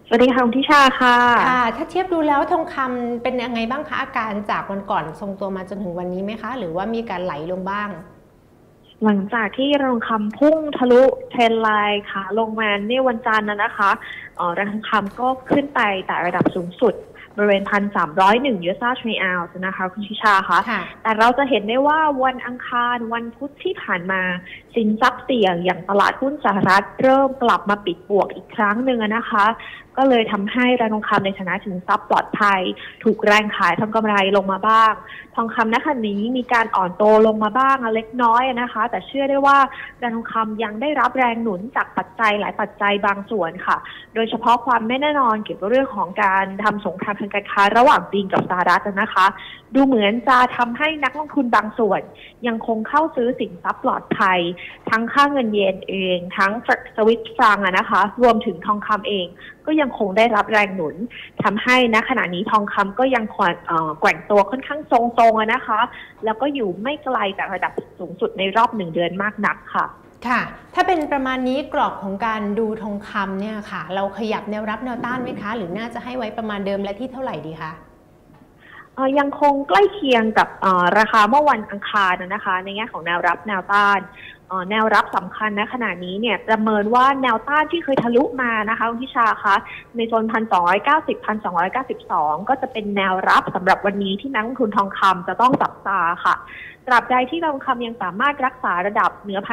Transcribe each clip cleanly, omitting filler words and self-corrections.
สวัสดีค่ะคุณทิชาค่ะค่ะถ้าเทียบดูแล้วทองคำเป็นยังไงบ้างคะอาการจากวันก่อนทรงตัวมาจนถึงวันนี้ไหมคะหรือว่ามีการไหลลงบ้างหลังจากที่ทองคำพุ่งทะลุเทรนไลน์ค่ะลงมาในวันจันทร์นะคะราคาทองคำก็ขึ้นไปแต่ระดับสูงสุดบริเวณ1,301 US ดอลลาร์ ต่อออนซ์นะคะคุณทิชาคะค่ะแต่เราจะเห็นได้ว่าวันอังคารวันพุธที่ผ่านมาสินทรัพย์เสี่ยงอย่างตลาดหุ้นสหรัฐเริ่มกลับมาปิดบวกอีกครั้งหนึ่งนะคะก็เลยทำให้ราคาทองคำในฐานะสินทรัพย์ปลอดภัยถูกแรงขายทำกำไรลงมาบ้างทองคำณขณะนี้มีการอ่อนโตลงมาบ้างเล็กน้อยนะคะแต่เชื่อได้ว่าราคาทองคำยังได้รับแรงหนุนจากปัจจัยหลายปัจจัยบางส่วนค่ะโดยเฉพาะความไม่แน่นอนเกี่ยวกับเรื่องของการทำสงครามทางการค้าระหว่างจีนกับสหรัฐนะคะดูเหมือนจะทำให้นักลงทุนบางส่วนยังคงเข้าซื้อสินทรัพย์ปลอดภัยทั้งค่าเงินเยนเองทั้งสวิตฟรังนะคะรวมถึงทองคำเองก็ยังคงได้รับแรงหนุนทำให้ณขณะนี้ทองคำก็ยังแกว่งตัวค่อนข้างทรงๆนะคะแล้วก็อยู่ไม่ไกลจากระดับสูงสุดในรอบ1 เดือนมากนักค่ะค่ะถ้าเป็นประมาณนี้กรอบของการดูทองคำเนี่ยค่ะเราขยับแนวรับแนวต้านไหมคะหรือน่าจะให้ไว้ประมาณเดิมและที่เท่าไหร่ดีคะยังคงใกล้เคียงกับราคาเมื่อวันอังคารนะคะในแง่ของแนวรับแนวต้านแนวรับสำคัญณขณะนี้เนี่ยประเมินว่าแนวต้านที่เคยทะลุมานะคะคุณพิชาคะในโซน1,290-1,292ก็จะเป็นแนวรับสำหรับวันนี้ที่นักลงทุนทองคำจะต้องจับตาค่ะตราบใดที่ทองคำยังสามารถรักษาระดับเหนือ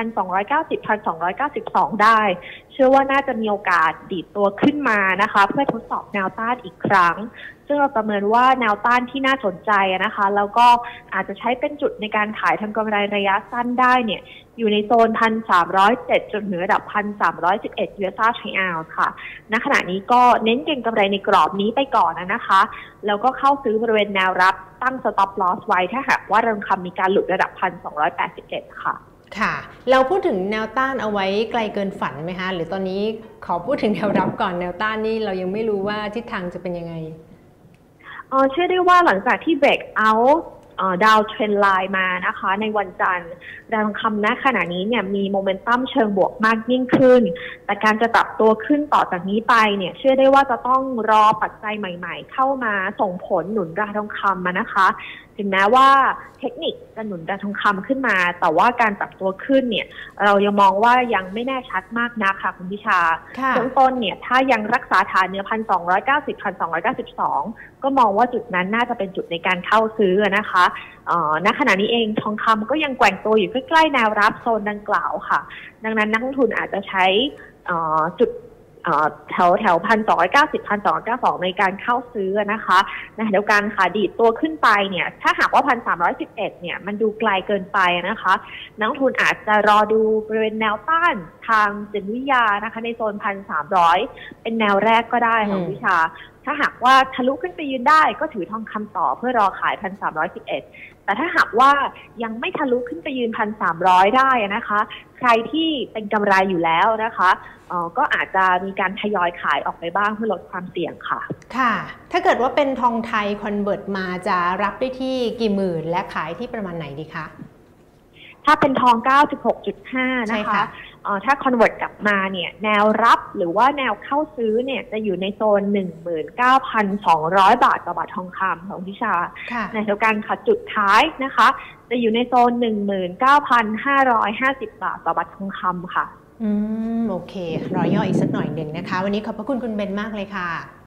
1,290-1,292ได้เชื่อว่าน่าจะมีโอกาสดีดตัวขึ้นมานะคะเพื่อทดสอบแนวต้านอีกครั้งซึ่งเราประเมินว่าแนวต้านที่น่าสนใจนะคะแล้วก็อาจจะใช้เป็นจุดในการขายทำกำไรระยะสั้นได้เนี่ยอยู่ในโซน1,307จนถึงระดับ1,311 US ดอลลาร์ต่อออนซ์ค่ะณขณะนี้ก็เน้นเก็งกำไรในกรอบนี้ไปก่อนนะคะแล้วก็เข้าซื้อบริเวณแนวรับตั้ง stop loss ไว้ถ้าหากว่าทองคำมีการหลุดระดับ1,281ค่ะค่ะเราพูดถึงแนวต้านเอาไว้ไกลเกินฝันไหมคะหรือตอนนี้ขอพูดถึงแนวรับก่อนแนวต้านนี่เรายังไม่รู้ว่าทิศทางจะเป็นยังไงเชื่อได้ว่าหลังจากที่ break out ดาวเทรนไลน์มานะคะในวันจันทร์ดาวทองคำณขณะนี้เนี่ยมีโมเมนตัมเชิงบวกมากยิ่งขึ้นแต่การจะปรับตัวขึ้นต่อจากนี้ไปเนี่ยเชื่อได้ว่าจะต้องรอปัจจัยใหม่ๆเข้ามาส่งผลหนุนราคาทองคำมานะคะถึงแม้ว่าเทคนิคจะหนุนราคาทองคำขึ้นมาแต่ว่าการปรับตัวขึ้นเนี่ยเรายังมองว่ายังไม่แน่ชัดมากนักค่ะคุณพิชาเบื้องต้นเนี่ยถ้ายังรักษาฐานเหนือ1,290-1,292ก็มองว่าจุดนั้นน่าจะเป็นจุดในการเข้าซื้อนะคะณขณะนี้เองทองคำก็ยังแกว่งตัวอยู่ใกล้ๆแนวรับโซนดังกล่าวค่ะดังนั้นนักลงทุนอาจจะใช้จุดแถว1,290-1,292ในการเข้าซื้อนะคะนะเดียวกันค่ะดีดตัวขึ้นไปเนี่ยถ้าหากว่า1,311เนี่ยมันดูไกลเกินไปนะคะนักลงทุนอาจจะรอดูบริเวณแนวต้านทางจิตวิทยานะคะในโซน1,300เป็นแนวแรกก็ได้ของวิชาถ้าหากว่าทะลุขึ้นไปยืนได้ก็ถือทองคำต่อเพื่อรอขาย1,311แต่ถ้าหากว่ายังไม่ทะลุขึ้นไปยืน1,300ได้นะคะใครที่เป็นกำไรอยู่แล้วนะคะก็อาจจะมีการทยอยขายออกไปบ้างเพื่อลดความเสี่ยงค่ะค่ะถ้าเกิดว่าเป็นทองไทยคอนเวิร์ตมาจะรับได้ที่กี่หมื่นและขายที่ประมาณไหนดีคะถ้าเป็นทอง 96.5 นะคะถ้าคอนเวิร์ตกลับมาเนี่ยแนวรับหรือว่าแนวเข้าซื้อเนี่ยจะอยู่ในโซน 19,200 บาทต่อบาททองคำของพิชาในเดียวกันค่ะจุดท้ายนะคะจะอยู่ในโซน 19,550 บาทต่อบาททองคำค่ะโอเครอย่ออีกสักหน่อยหนึ่งนะคะวันนี้ขอบพระคุณคุณเบนมากเลยค่ะ